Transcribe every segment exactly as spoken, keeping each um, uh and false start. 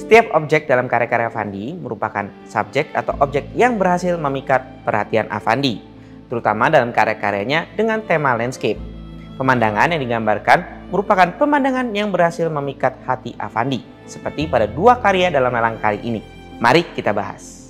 Setiap objek dalam karya-karya Affandi merupakan subjek atau objek yang berhasil memikat perhatian Affandi, terutama dalam karya-karyanya dengan tema landscape. Pemandangan yang digambarkan merupakan pemandangan yang berhasil memikat hati Affandi, seperti pada dua karya dalam lelang kali ini. Mari kita bahas.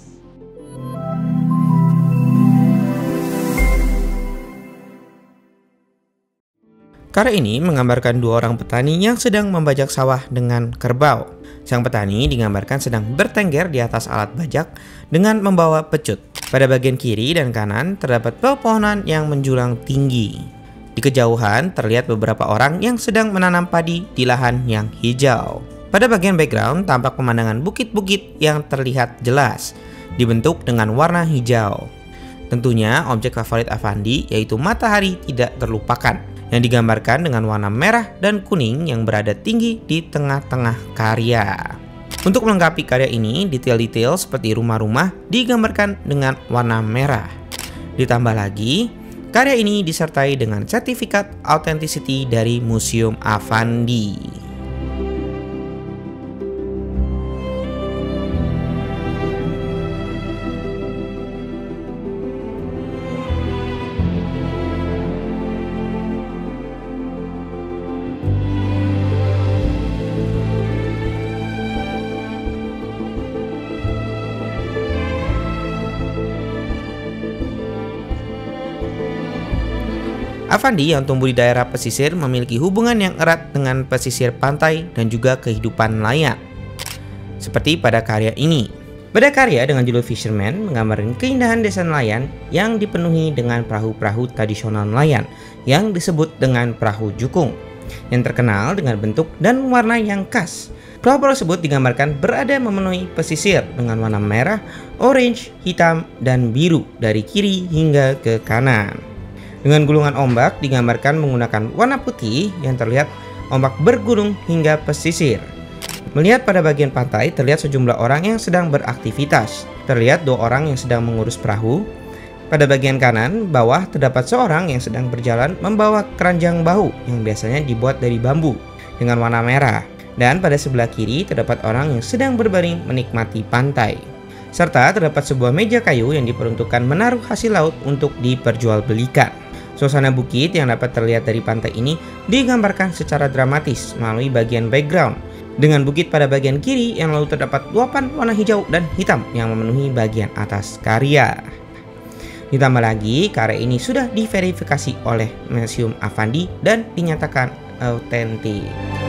Karya ini menggambarkan dua orang petani yang sedang membajak sawah dengan kerbau. Sang petani digambarkan sedang bertengger di atas alat bajak dengan membawa pecut. Pada bagian kiri dan kanan terdapat pepohonan yang menjulang tinggi. Di kejauhan terlihat beberapa orang yang sedang menanam padi di lahan yang hijau. Pada bagian background tampak pemandangan bukit-bukit yang terlihat jelas, dibentuk dengan warna hijau. Tentunya objek favorit Affandi yaitu matahari tidak terlupakan, yang digambarkan dengan warna merah dan kuning yang berada tinggi di tengah-tengah karya. Untuk melengkapi karya ini, detail-detail seperti rumah-rumah digambarkan dengan warna merah. Ditambah lagi, karya ini disertai dengan sertifikat authenticity dari Museum Affandi. Affandi yang tumbuh di daerah pesisir memiliki hubungan yang erat dengan pesisir pantai dan juga kehidupan nelayan. Seperti pada karya ini. Pada karya dengan judul Fisherman menggambarkan keindahan desa nelayan yang dipenuhi dengan perahu-perahu tradisional nelayan yang disebut dengan perahu jukung, yang terkenal dengan bentuk dan warna yang khas. Perahu tersebut digambarkan berada memenuhi pesisir dengan warna merah, orange, hitam, dan biru dari kiri hingga ke kanan. Dengan gulungan ombak digambarkan menggunakan warna putih yang terlihat ombak bergulung hingga pesisir. Melihat pada bagian pantai terlihat sejumlah orang yang sedang beraktivitas. Terlihat dua orang yang sedang mengurus perahu. Pada bagian kanan bawah terdapat seorang yang sedang berjalan membawa keranjang bahu yang biasanya dibuat dari bambu dengan warna merah. Dan pada sebelah kiri terdapat orang yang sedang berbaring menikmati pantai. Serta terdapat sebuah meja kayu yang diperuntukkan menaruh hasil laut untuk diperjualbelikan. Suasana bukit yang dapat terlihat dari pantai ini digambarkan secara dramatis melalui bagian background, dengan bukit pada bagian kiri yang lalu terdapat luapan warna hijau dan hitam yang memenuhi bagian atas karya. Ditambah lagi, karya ini sudah diverifikasi oleh Museum Affandi dan dinyatakan autentik.